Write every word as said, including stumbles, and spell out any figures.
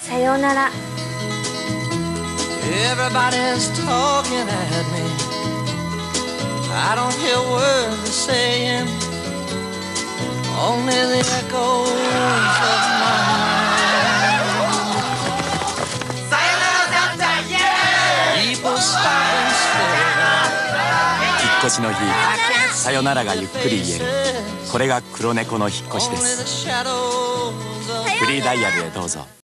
さようなら。 Everybody's talking at me. I don't hear words they're saying. Only the echoes of my mind. Sayonara, Santa, yeah! People stop and stare. 引っ越しの日、さよならがゆっくり言える。これが黒猫の引っ越しです。フリーダイヤルへどうぞ。